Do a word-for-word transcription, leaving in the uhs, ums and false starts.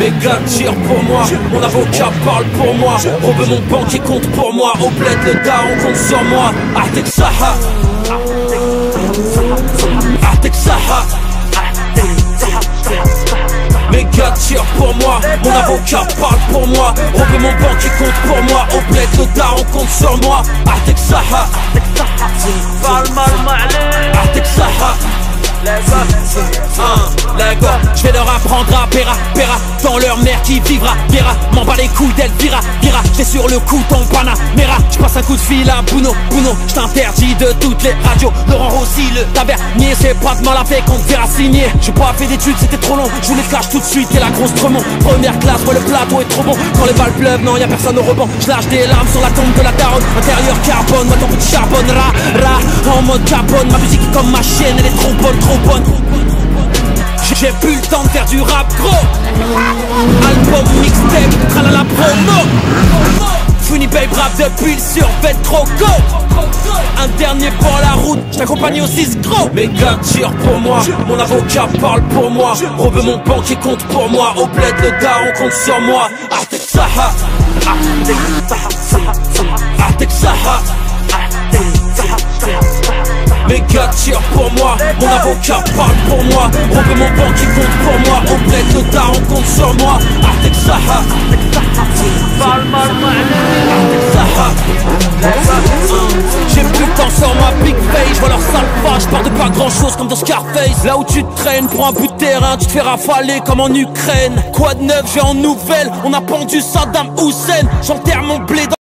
Mes gars tirent pour moi, mon avocat parle pour moi. Robe mon banquier compte pour moi. Au bled le daron compte sur moi. Artek Saha, Artek Saha. Mes gars tirent pour moi, mon avocat parle pour moi. Robe mon banquier compte pour moi. Au bled le daron compte sur moi. Artek Saha, Artek Saha. Lego, je vais leur apprendre à Pera, Pera, dans leur mère qui vivra, Guerra, m'en bats les couilles d'Elvira, Vira, j'ai sur le coup ton Panamera, je passe un coup de fil à Bruno, Bruno, je t'interdis de toutes les radios, Laurent Rossi, le tavernier, c'est pas de mal avec, on te verra signer, j'ai pas fait d'études, c'était trop long, je voulais cache tout de suite, et la grosse Tremont, première classe, ouais le plateau est trop bon, quand les balles pleuvent, non y'a personne au rebond, je lâche des larmes sur la tombe de la daronne, intérieur carbone, moi ton petit charbonne, ra, ra, en mode Capone, ma musique est comme ma chienne, elle est trop bonne, trop bonne. J'ai plus le temps de faire du rap gros. Album, mixtape, tralala promo. Funny Babe rap depuis le survêt trop go. Un dernier pour la route, j't'accompagne au six gros. Mes gars tirent pour moi, mon avocat parle pour moi. Robe mon banquier compte pour moi. Au bled le daron compte sur moi. Artek Saha, Artek Saha. Mes gars tirent pour moi, mon avocat parle pour moi. Robe mon banquier compte pour moi. Au bled le daron compte sur moi. Artek Saha, Artek Saha. J'ai plus le temps sur ma big face, je vois leur sale face, je pars de pas grand chose comme dans Scarface. Là où tu te traînes pour un bout de terrain, tu te fais rafaler comme en Ukraine. Quoi de neuf, j'ai en nouvelle, on a pendu Saddam Hussein. J'enterre mon blé dans